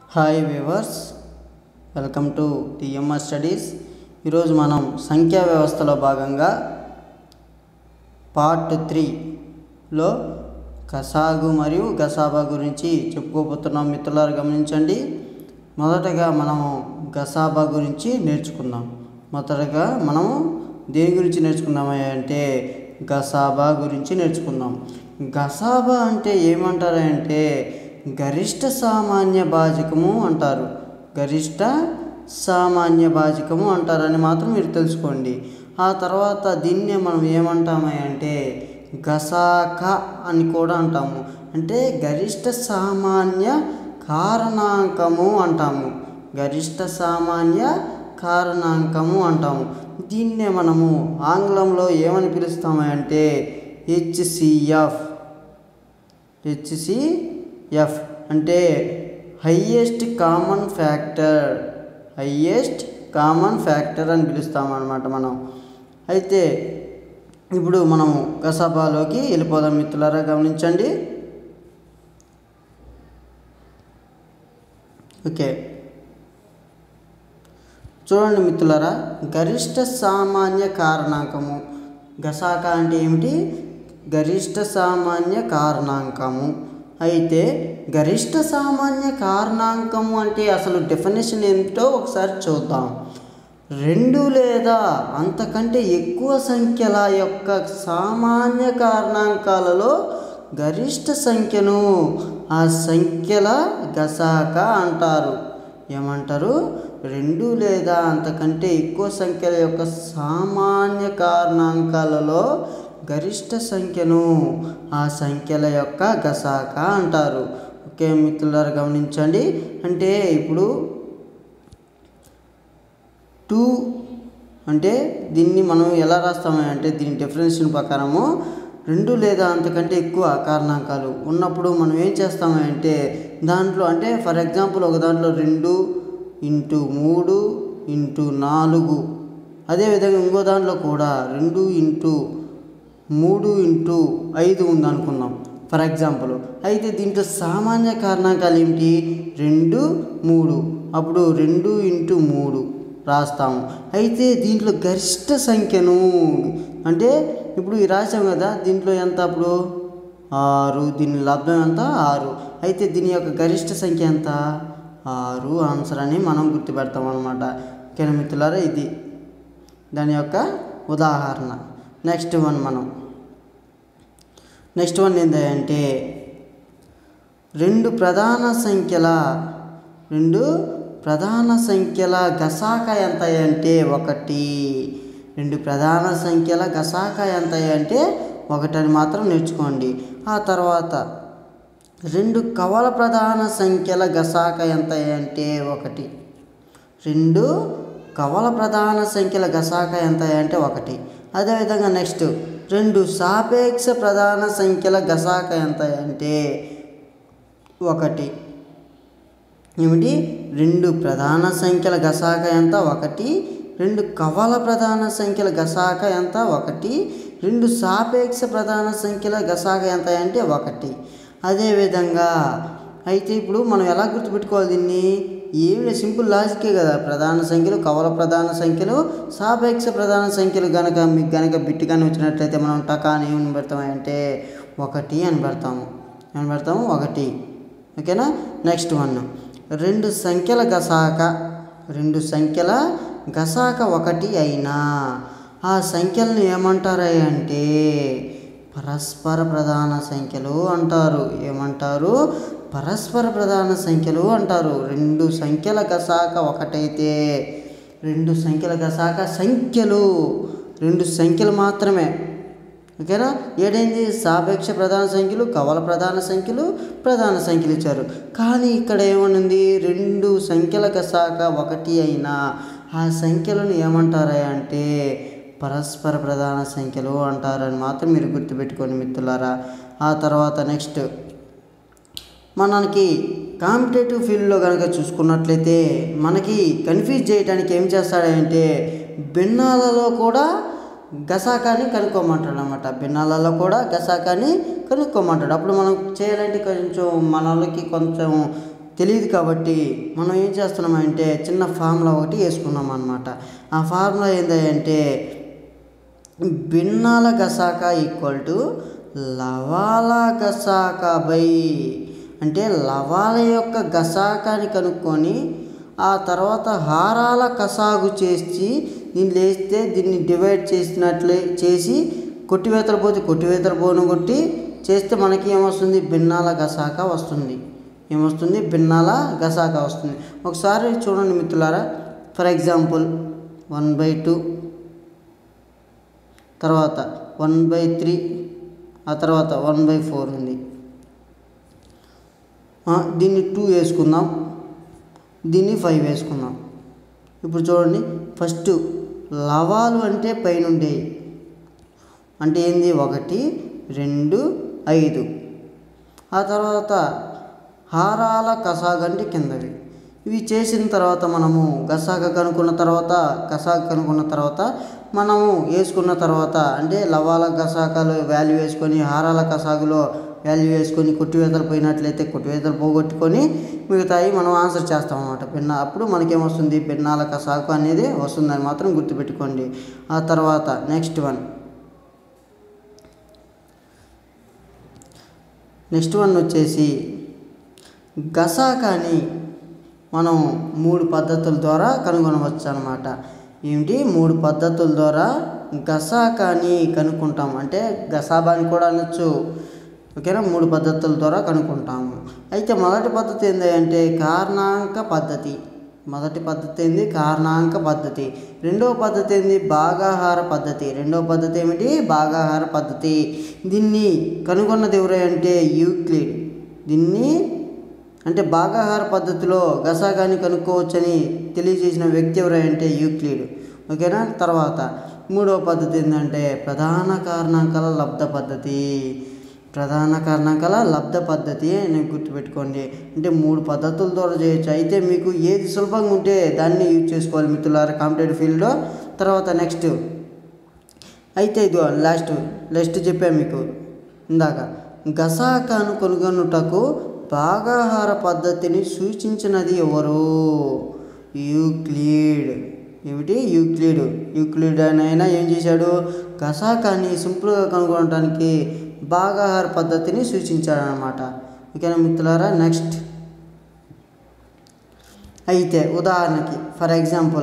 Hi viewers, welcome to TMR studies. ఈరోజు మనం సంఖ్యా వ్యవస్థలో భాగంగా పార్ట్ 3లో గసాగు మరియు గసాబా గురించి చెప్పుకోబోతున్నాం. మిత్రులారా గమనించండి. మొదటగా మనము గసాబా గురించి నేర్చుకుందాం. మొదటగా మనము దేని గురించి నేర్చుకుందామంటే గసాబా గురించి నేర్చుకుందాం. గసాబా అంటే ఏమంటారంటే గరిష్ట సామాన్య భాజకము అంటారు. గరిష్ట సామాన్య భాజకము అంటారని మాత్రం మీరు తెలుసుకోండి. ఆ తర్వాత దీన్నే మనం ఏమంటామంటే గసాక అని కూడా అంటాము. అంటే గరిష్ట సామాన్య కారణాంకము అంటాము. గరిష్ట సామాన్య కారణాంకము అంటాము. దీన్నే మనము ఆంగ్లంలో ఏమని పిలుస్తామంటే హెచ్సిఎఫ్ అంటే హైయెస్ట్ కామన్ ఫ్యాక్టర్ అని పిలుస్తామన్నమాట మనం. అయితే ఇప్పుడు మనము గసాబాలోకి వెళ్ళిపోదాం. మిత్రులారా గమనించండి. ఓకే, చూడండి మిత్రులారా, గరిష్ట సామాన్య కారణాంకము గసాక అంటే ఏమిటి? గరిష్ట సామాన్య కారణాంకము. అయితే గరిష్ట సామాన్య కారణాంకము అంటే అసలు డెఫినేషన్ ఏమిటో ఒకసారి చూద్దాం. 2 లేదా అంతకంటే ఎక్కువ సంఖ్యల యొక్క సామాన్య కారణాంకాలలో గరిష్ట సంఖ్యను ఆ సంఖ్యల గసాక అంటారు. ఏమంటారు? 2 లేదా అంతకంటే ఎక్కువ సంఖ్యల యొక్క సామాన్య కారణాంకాలలో గరిష్ట సంఖ్యను ఆ సంఖ్యల యొక్క గసాక అంటారు. ఓకే మిత్రులారా గమనించండి. అంటే ఇప్పుడు 2 అంటే దీన్ని మనం ఎలా రాస్తామంటే దీని డెఫినేషన్ ప్రకారము 2 లేదా అంతకంటే ఎక్కువ కారణాంకాలు ఉన్నప్పుడు మనం ఏం చేస్తామంటే దాంట్లో అంటే ఫర్ ఎగ్జాంపుల్ ఒక దాంట్లో 2 × 3 × 4, అదేవిధంగా ఇంకో దాంట్లో కూడా 2 × 3 × 5 ఉందనుకుందాం ఫర్ ఎగ్జాంపుల్. అయితే దీంట్లో సామాన్య కారణాంకాలు ఏమిటి? 2, 3. అప్పుడు 2 × 3 రాస్తాము. అయితే దీంట్లో గరిష్ట సంఖ్యను అంటే ఇప్పుడు రాసాం కదా, దీంట్లో ఎంత అప్పుడు 6, దీని లబ్ధం ఎంత 6. అయితే దీని యొక్క గరిష్ట సంఖ్య ఎంత? 6 ఆన్సర్ అని మనం గుర్తుపెడతాం అన్నమాట. ఓకేనా మిత్రులారా, ఇది దాని యొక్క ఉదాహరణ. నెక్స్ట్ వన్ ఏంటంటే 2 ప్రధాన సంఖ్యల గసాక ఎంత అంటే 1. 2 ప్రధాన సంఖ్యల గసాక ఎంత అంటే 1 అని మాత్రం నేర్చుకోండి. ఆ తర్వాత 2 కవల ప్రధాన సంఖ్యల గసాక ఎంత అంటే 1. 2 కవల ప్రధాన సంఖ్యల గసాక ఎంత అంటే 1. అదేవిధంగా నెక్స్ట్ 2 సాపేక్ష ప్రధాన సంఖ్యల గసాక ఎంత అంటే 1. ఏమిటి? 2 ప్రధాన సంఖ్యల గసాక ఎంత 1. 2 కవల ప్రధాన సంఖ్యల గసాక ఎంత 1. 2 సాపేక్ష ప్రధాన సంఖ్యల గసాక ఎంత అంటే 1. అదేవిధంగా అయితే ఇప్పుడు మనం ఎలా గుర్తుపెట్టుకోవాలి దీన్ని? ఏమి సింపుల్ లాజికే కదా. ప్రధాన సంఖ్యలు, కవల ప్రధాన సంఖ్యలు, సాపేక్ష ప్రధాన సంఖ్యలు మీకు గనక బిట్టుగానే వచ్చినట్లయితే మనం టకాని ఏమని పెడతామంటే 1 అని పెడతాము. 1. ఓకేనా. నెక్స్ట్ 2 సంఖ్యల గసాక 1 అయినా ఆ సంఖ్యలను ఏమంటారు అంటే పరస్పర ప్రధాన సంఖ్యలు అంటారు. ఏమంటారు? పరస్పర ప్రధాన సంఖ్యలు అంటారు. 2 సంఖ్యల గసాక 1 అయితే 2 సంఖ్యల గసాక సంఖ్యలు 2 సంఖ్యలు మాత్రమే. ఓకేనా. ఏడైంది? సాపేక్ష ప్రధాన సంఖ్యలు, కవల ప్రధాన సంఖ్యలు ఇచ్చారు. కానీ ఇక్కడ ఏమనుంది? 2 సంఖ్యల గసాక 1 అయినా ఆ సంఖ్యలను ఏమంటారా అంటే పరస్పర ప్రధాన సంఖ్యలు అంటారని మాత్రం మీరు గుర్తుపెట్టుకోండి మిత్రులారా. ఆ తర్వాత నెక్స్ట్ మనకి కాంపిటేటివ్ ఫీల్డ్లో కనుక చూసుకున్నట్లయితే మనకి కన్ఫ్యూజ్ చేయడానికి ఏం చేస్తాడంటే భిన్నాలలో కూడా గసాకాన్ని కనుక్కోమంటాడు అన్నమాట. భిన్నాలలో కూడా గసాకాన్ని కనుక్కోమంటాడు. అప్పుడు మనం చేయాలంటే కొంచెం మన వాళ్ళకి కొంచెం తెలియదు కాబట్టి మనం ఏం చేస్తున్నామంటే చిన్న ఫార్ములా ఒకటి వేసుకున్నాం అన్నమాట. ఆ ఫార్ములా ఏంటంటే భిన్నాల గసాక ఈక్వల్ టు లవాల గసాక బై, అంటే లవాల యొక్క గసాకాన్ని కనుక్కొని ఆ తర్వాత హారాల కసాగు చేసి దీన్ని లేస్తే దీన్ని డివైడ్ చేసినట్లే చేసి కొట్టివేతలు పోతే కొట్టివేతలు పోను కొట్టి చేస్తే మనకి ఏమొస్తుంది, భిన్నాల గసాక వస్తుంది. ఏమొస్తుంది, భిన్నాల గసాక వస్తుంది. ఒకసారి చూడండి మిత్రులారా. ఫర్ ఎగ్జాంపుల్ 1/2, తర్వాత 1/3, ఆ తర్వాత 1/4 ఉంది. దీన్ని 2 వేసుకుందాం, దీన్ని 5 వేసుకుందాం. ఇప్పుడు చూడండి, ఫస్ట్ లవాలు అంటే పైనుండే అంటే ఏంది 1, 2, 5. ఆ తర్వాత హారాల కసాగ అంటే కిందవి. ఇవి చేసిన తర్వాత మనము గసాగ కనుక్కున్న తర్వాత మనము వేసుకున్న తర్వాత అంటే లవాల గసాకాలు వాల్యూ వేసుకొని హారాల కసాగులో వాల్యూ వేసుకొని కొట్టివేతలు పోయినట్లయితే కొట్టివేతలు పోగొట్టుకొని మిగతాయి మనం ఆన్సర్ చేస్తాం అన్నమాట. అప్పుడు మనకేమొస్తుంది, భిన్నాల కసాకు అనేది వస్తుందని మాత్రం గుర్తుపెట్టుకోండి. ఆ తర్వాత నెక్స్ట్ వన్ వచ్చేసి గసాకాని మనం 3 పద్ధతుల ద్వారా కనుగొనవచ్చు అన్నమాట. ఏమిటి 3 పద్ధతుల ద్వారా గసాకాని కనుక్కుంటాం, అంటే గసాబాని కూడా అనొచ్చు. ఓకేనా, 3 పద్ధతుల ద్వారా కనుక్కుంటాము. అయితే మొదటి పద్ధతి ఏంటంటే కారణాంక పద్ధతి. రెండవ పద్ధతి ఏంది, భాగాహార పద్ధతి. దీన్ని కనుగొన్నది ఎవరంటే యూక్లిడ్. దీన్ని అంటే భాగాహార పద్ధతిలో గసాకాన్ని కనుక్కోవచ్చని తెలియజేసిన వ్యక్తి ఎవరంటే యూక్లిడ్. ఓకేనా. తర్వాత మూడవ పద్ధతి ఏంటంటే ప్రధాన కారణాంకాల లబ్ధ పద్ధతి అని గుర్తుపెట్టుకోండి. అంటే 3 పద్ధతుల ద్వారా చేయొచ్చు. అయితే మీకు ఏది సులభంగా ఉంటే దాన్ని యూజ్ చేసుకోవాలి మిత్రులారా కాంపిటేటివ్ ఫీల్డ్లో. తర్వాత నెక్స్ట్ అయితే ఇదిగో లాస్ట్ చెప్పాను మీకు ఇందాక, గసాకాను కనుగొనుటకు భాగాహార పద్ధతిని సూచించినది ఎవరు, యూక్లిడ్. ఏమిటి, యూక్లిడ్ అయినా ఏం చేశాడు, గసాకాన్ని సింపుల్గా కనుగొనడానికి భాగాహార పద్ధతిని సూచించాడనమాట. ఓకేనా మిత్రులారా. నెక్స్ట్ అయితే ఉదాహరణకి ఫర్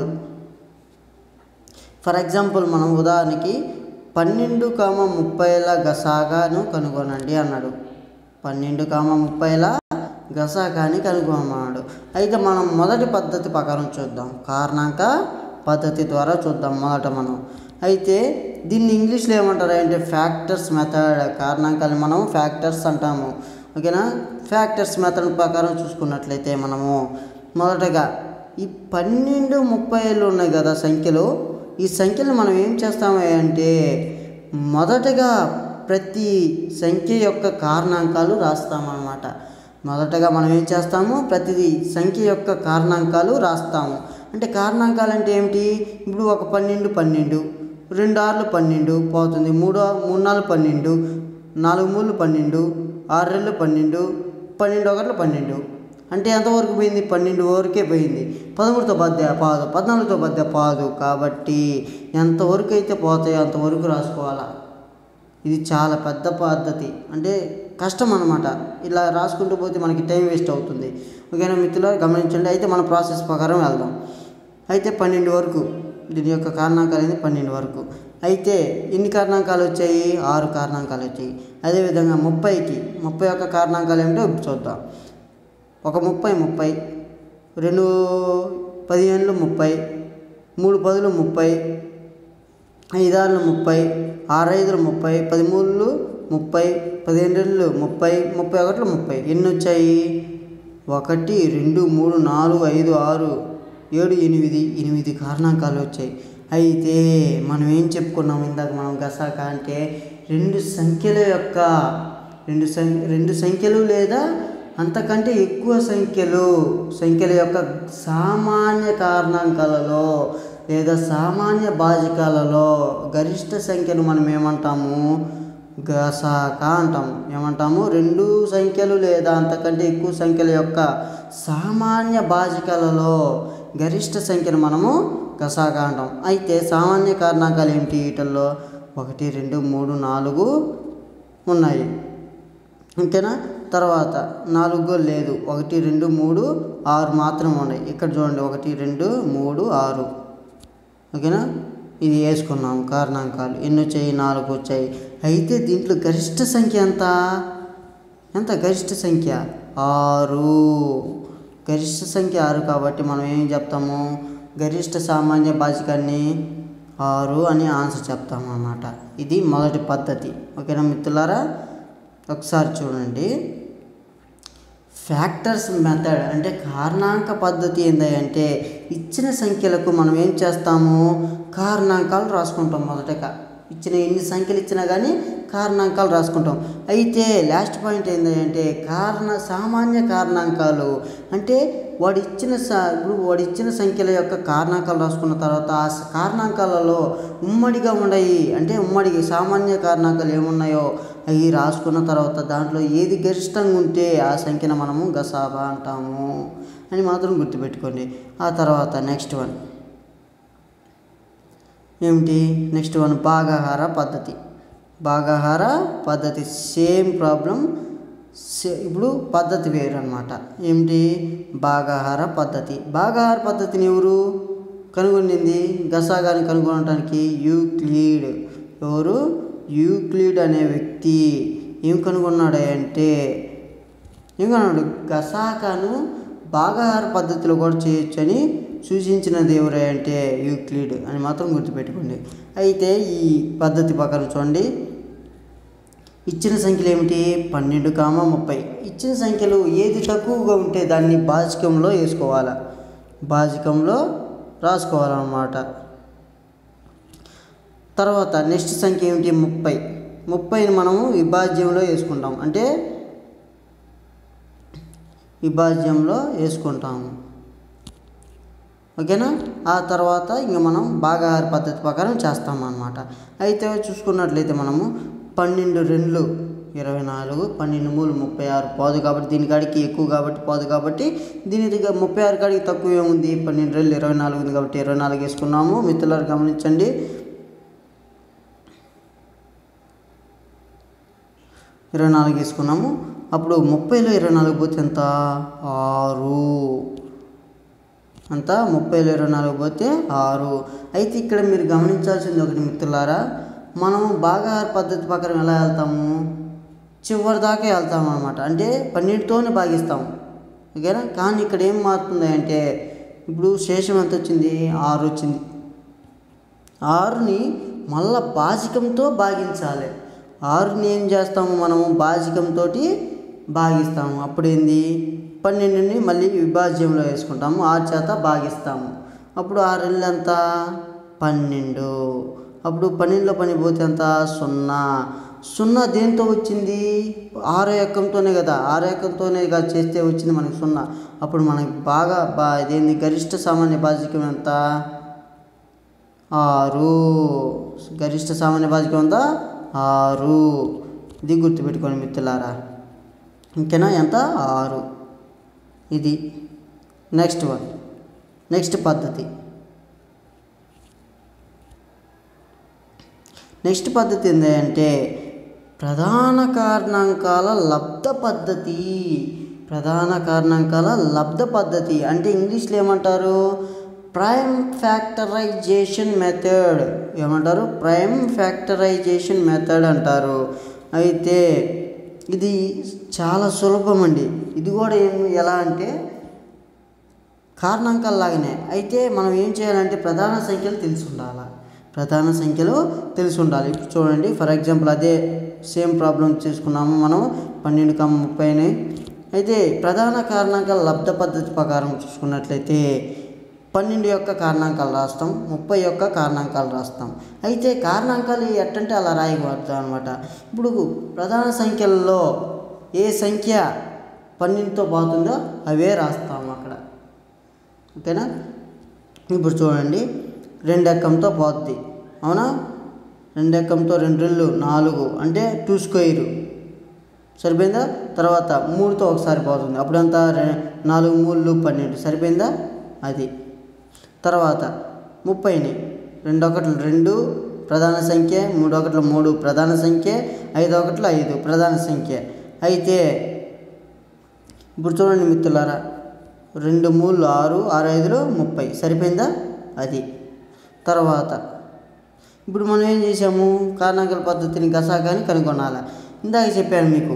ఎగ్జాంపుల్ మనం ఉదాహరణకి 12,30ల గసాకాను కనుగొనండి అన్నాడు. 12,30ల గసాకాన్ని కనుగొనమన్నాడు. అయితే మనం మొదటి పద్ధతి ప్రకారం చూద్దాం, కారణాంక పద్ధతి ద్వారా చూద్దాం మొదట మనం. అయితే దీన్ని ఇంగ్లీష్లో ఏమంటారు అంటే ఫ్యాక్టర్స్ మెథడ్. కారణాంకాన్ని మనం ఫ్యాక్టర్స్ అంటాము. ఓకేనా. ఫ్యాక్టర్స్ మెథడ్ ప్రకారం చూసుకున్నట్లయితే మనము మొదటగా ఈ 12, 30 ఉన్నాయి కదా సంఖ్యలు, ఈ సంఖ్యలు మనం ఏం చేస్తాము అంటే మొదటగా ప్రతి సంఖ్య యొక్క కారణాంకాలు రాస్తామన్నమాట. మొదటగా మనం ఏం చేస్తాము, ప్రతి సంఖ్య యొక్క కారణాంకాలు రాస్తాము. అంటే కారణాంకాలు అంటే ఏమిటి, ఇప్పుడు ఒక 12, 2 6 12 పోతుంది, 3 4 12, 4 3 12, 6 2 12, 12 1 12. అంటే ఎంతవరకు పోయింది, 12 వరకే పోయింది. 13తో పద్య పాదు, 14తో పద్య పాదు. కాబట్టి ఎంతవరకు అయితే పోతాయో అంతవరకు రాసుకోవాలా. ఇది చాలా పెద్ద పద్ధతి, అంటే కష్టం అన్నమాట. ఇలా రాసుకుంటూ పోతే మనకి టైం వేస్ట్ అవుతుంది. ఓకేనా మిత్రులారా, గమనించండి. అయితే మన ప్రాసెస్ ప్రకారం వెళ్దాం. అయితే 12 వరకు దీని యొక్క కారణాంకాలు అనేది 12 వరకు. అయితే ఎన్ని కారణాంకాలు వచ్చాయి, 6 కారణాంకాలు వచ్చాయి. అదేవిధంగా 30 యొక్క కారణాంకాలు ఏమిటో చూద్దాం. ఒక 30, 2 15 30, 3 10 30, 5 6 30, 6 5 30, 13 30, 15 30, 31 30. ఎన్ని వచ్చాయి, 1 2 3 4 5 6 7 8 కారణాంకాలు వచ్చాయి. అయితే మనం ఏం చెప్పుకున్నాం ఇందాక, మనం గసాక అంటే రెండు సంఖ్యలు లేదా అంతకంటే ఎక్కువ సంఖ్యల యొక్క సామాన్య కారణాంకాలలో లేదా సామాన్య భాజకాలలో గరిష్ట సంఖ్యను మనం ఏమంటాము, గసాక అంటాము. ఏమంటాము? రెండు సంఖ్యలు లేదా అంతకంటే ఎక్కువ సంఖ్యల యొక్క సామాన్య భాజకాలలో గరిష్ట సంఖ్యను మనము గసాక అంటాం. అయితే సామాన్య కారణాంకాలు ఏమిటి? వీటిల్లో 1, 2, 3, 4 ఉన్నాయి. ఓకేనా? తర్వాత 4 లేదు. 1, 2, 3, 6 మాత్రం ఉన్నాయి. ఇక్కడ చూడండి 1, 2, 3, 6. ఓకేనా? ఇది వేసుకున్నాము కారణాంకాలు. ఎన్ని వచ్చాయి? 4 వచ్చాయి. అయితే దీంట్లో గరిష్ట సంఖ్య ఎంత గరిష్ట సంఖ్య? 6. గరిష్ట సంఖ్య 6 కాబట్టి మనం ఏం చెప్తాము? గరిష్ట సామాన్య భాజకాన్ని 6 అని ఆన్సర్ చెప్తాము అన్నమాట. ఇది మొదటి పద్ధతి. ఓకేనా మిత్రులారా? ఒకసారి చూడండి. ఫ్యాక్టర్స్ మెథడ్ అంటే కారణాంక పద్ధతి ఏంటంటే ఇచ్చిన సంఖ్యలకు మనం ఏం చేస్తాము? కారణాంకాలు రాసుకుంటాం. మొదటగా ఇచ్చిన ఎన్ని సంఖ్యలు ఇచ్చినా కానీ కారణాంకాలు రాసుకుంటాం. అయితే లాస్ట్ పాయింట్ ఏంటంటే సామాన్య కారణాంకాలు అంటే వాడు ఇచ్చిన సంఖ్యల యొక్క కారణాంకాలు రాసుకున్న తర్వాత ఆ కారణాంకాలలో ఉమ్మడిగా ఉన్నాయి అంటే సామాన్య కారణాంకాలు ఏమున్నాయో అవి రాసుకున్న తర్వాత దాంట్లో ఏది గరిష్టంగా ఉంటే ఆ సంఖ్యను మనము గసాబా అంటాము అని మాత్రం గుర్తుపెట్టుకోండి. ఆ తర్వాత నెక్స్ట్ వన్ ఏమిటి? నెక్స్ట్ వన్ భాగాహార పద్ధతి. భాగాహార పద్ధతి సేమ్ ప్రాబ్లం, ఇప్పుడు పద్ధతి వేరు అన్నమాట. ఏమిటి? భాగాహార పద్ధతి. భాగాహార పద్ధతిని ఎవరు కనుగొనింది? గసాగాని కనుగొనడానికి యూక్లిడ్. ఎవరు? యూక్లిడ్ అనే వ్యక్తి ఏం కనుగొన్నాడు అంటే గసాకాను భాగాహార పద్ధతిలో కూడా చేయొచ్చు అని సూచించినది ఎవరు అంటే యూక్లిడ్ అని మాత్రం గుర్తుపెట్టుకోండి. అయితే ఈ పద్ధతి ప్రకారం చూడండి. ఇచ్చిన సంఖ్యలు ఏమిటి? 12, 30. ఇచ్చిన సంఖ్యలు ఏది తక్కువగా ఉంటే దాన్ని భాజకంలో వేసుకోవాలి, భాజకంలో రాసుకోవాలన్నమాట. తర్వాత నెక్స్ట్ సంఖ్య ఏమిటి? 30. 30ని మనము విభాజ్యంలో వేసుకుంటాం అంటే విభాజ్యంలో వేసుకుంటాము. ఓకేనా? ఆ తర్వాత ఇంకా మనం భాగాహార పద్ధతి ప్రకారం చేస్తామన్నమాట. అయితే చూసుకున్నట్లయితే మనము 12 2 24, 12 3 36 పోదు కాబట్టి దీని కాడికి ఎక్కువ కాబట్టి పోదు కాబట్టి దీని 36 కాడికి తక్కువ ఏముంది? 12 2 24 ఉంది కాబట్టి 24 వేసుకున్నాము. మిత్రులారు గమనించండి. 24 వేసుకున్నాము. అప్పుడు 30లో 24 పోతే ఎంత? 6. అంతా 30లో 24 పోతే 6. అయితే ఇక్కడ మీరు గమనించాల్సింది ఒకటి మిత్రులారా, మనము భాగాహార పద్ధతి ప్రకారం ఎలా వెళ్తాము? చివరి దాకా వెళ్తాము అనమాట. అంటే 12తోనే భాగిస్తాము. ఓకేనా? కానీ ఇక్కడ ఏం మారుతుంది అంటే ఇప్పుడు శేషం ఎంత వచ్చింది? 6 వచ్చింది. 6ని మళ్ళా భాజకంతో భాగించాలి. 6ని ఏం చేస్తాము? మనము భాజకంతో భాగిస్తాము. అప్పుడు ఏంది? 12ని మళ్ళీ విభాజ్యంలో వేసుకుంటాము, 6 చేత భాగిస్తాము. అప్పుడు 6 ఎంత? 12. అప్పుడు 12లో పని పోతే ఎంత? 0. 0 దేంతో వచ్చింది? 6 ఎక్కంతోనే కదా, 6 ఎక్కంతోనే కదా చేస్తే వచ్చింది మనకి 0. అప్పుడు మనకి ఇదేంది? గరిష్ట సామాన్య భాజకం ఎంత? 6. గరిష్ట సామాన్య భాజకం ఎంత? 6. ఇది గుర్తుపెట్టుకోండి మిత్రులారా. ఇంకేనా? ఎంత? 6. ఇది నెక్స్ట్ వన్. నెక్స్ట్ పద్ధతి. నెక్స్ట్ పద్ధతి ఏంటంటే ప్రధాన కారణాంకాల లబ్ధ పద్ధతి. ప్రధాన కారణాంకాల లబ్ధ పద్ధతి అంటే ఇంగ్లీష్లో ఏమంటారు? Prime factorisation method. ఏమంటారు? ప్రైమ్ ఫ్యాక్టరైజేషన్ మెథడ్ అంటారు. అయితే ఇది చాలా సులభం అండి. ఇది కూడా ఎలా అంటే కారణాంకాల లాగానే. అయితే మనం ఏం చేయాలంటే ప్రధాన సంఖ్యలు తెలిసి ఉండాలి. ప్రధాన సంఖ్యలు తెలిసి ఉండాలి. ఇప్పుడు చూడండి, ఫర్ ఎగ్జాంపుల్ అదే సేమ్ ప్రాబ్లం చేసుకున్నాము మనం 12, 30ని. అయితే ప్రధాన కారణాంకాల లబ్ధ పద్ధతి ప్రకారం చూసుకున్నట్లయితే 12 యొక్క కారణాంకాలు రాస్తాం, 30 యొక్క కారణాంకాలు రాస్తాం. అయితే కారణాంకాలు ఎట్టంటే అలా రాయకూడదు అనమాట. ఇప్పుడు ప్రధాన సంఖ్యల్లో ఏ సంఖ్య 12తో పోతుందో అవే రాస్తాము అక్కడ. ఓకేనా? ఇప్పుడు చూడండి, 2 ఎక్కంతో పోద్ది. అవునా? 2 ఎక్కంతో 2 రెళ్ళు 4 అంటే 2 స్క్వేర్ సరిపోయిందా. తర్వాత 3తో ఒకసారి పోతుంది, అప్పుడంతా 4 3 12 సరిపోయిందా అది. తర్వాత 30ని 2 1 2 ప్రధాన సంఖ్య, 3 1 3 ప్రధాన సంఖ్య, 5 1 5 ప్రధాన సంఖ్య. అయితే ఇప్పుడు చూడండి మిత్రులారా, 2 3 6 6 5 30 సరిపోయిందా అది. తర్వాత ఇప్పుడు మనం ఏం చేసాము, కారణాంకాల పద్ధతిని గసాకాన్ని కనుగొనాలి. ఇందాక చెప్పాను మీకు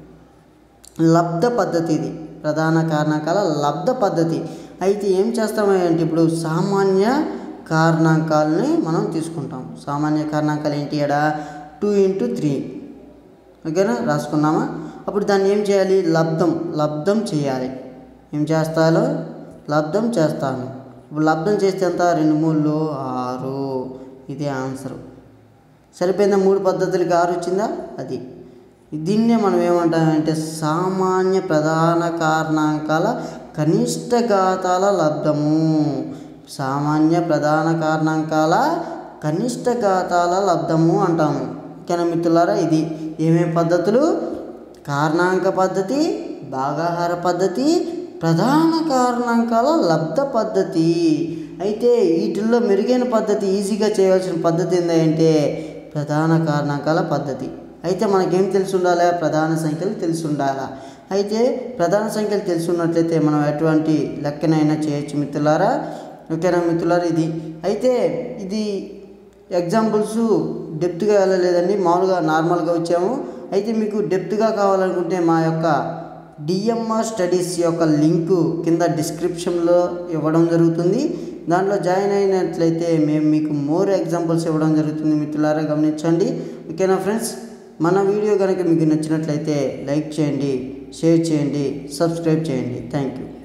లబ్ధ పద్ధతి, ఇది ప్రధాన కారణాంకాల లబ్ధ పద్ధతి. అయితే ఏం చేస్తామంటే ఇప్పుడు సామాన్య కారణాంకాలని మనం తీసుకుంటాం. సామాన్య కారణాంకాలు ఏంటి, ఎడ 2 × 3 ఓకేనా, రాసుకున్నామా. అప్పుడు దాన్ని ఏం చేయాలి, లబ్ధం చేయాలి. ఏం చేస్తాలో లబ్ధం చేస్తాను. ఇప్పుడు లబ్ధం చేస్తే ఎంత, 2 3 6 ఇదే ఆన్సరు. సరిపోయిందా, 3 పద్ధతులకి 6 వచ్చిందా అది. దీన్నే మనం ఏమంటామంటే సామాన్య ప్రధాన కారణాంకాల కనిష్ట ఘాతాల లబ్ధము. సామాన్య ప్రధాన కారణాంకాల కనిష్ట ఘాతాల లబ్ధము అంటాము. ఓకేనా మిత్రులారా, ఇది ఏమేం పద్ధతులు, కారణాంక పద్ధతి, భాగాహార పద్ధతి, ప్రధాన కారణాంకాల లబ్ధ పద్ధతి. అయితే వీటిల్లో మెరుగైన పద్ధతి, ఈజీగా చేయవలసిన పద్ధతి ఏంటంటే ప్రధాన కారణాంకాల పద్ధతి. అయితే మనకేం తెలిసి ఉండాలి, ప్రధాన సంఖ్యలు తెలిసి ఉండాలి. అయితే ప్రధాన సంఖ్యలు తెలిసి ఉన్నట్లయితే మనం ఎటువంటి లెక్కనైనా చేయొచ్చు మిత్రులారా. ఓకేనా మిత్రులారా, ఇది అయితే ఇది ఎగ్జాంపుల్స్ డెప్త్గా వెళ్ళలేదండి, మామూలుగా నార్మల్గా వచ్చాము. అయితే మీకు డెప్త్గా కావాలనుకుంటే మా యొక్క డిఎంఆర్ స్టడీస్ యొక్క లింకు కింద డిస్క్రిప్షన్లో ఇవ్వడం జరుగుతుంది. దాంట్లో జాయిన్ అయినట్లయితే మేము మీకు మోర్ ఎగ్జాంపుల్స్ ఇవ్వడం జరుగుతుంది మిత్రులారా, గమనించండి. ఓకేనా ఫ్రెండ్స్, మన వీడియో కనుక మీకు నచ్చినట్లయితే లైక్ చేయండి, షేర్ చేయండి, సబ్స్క్రైబ్ చేయండి. Thank you.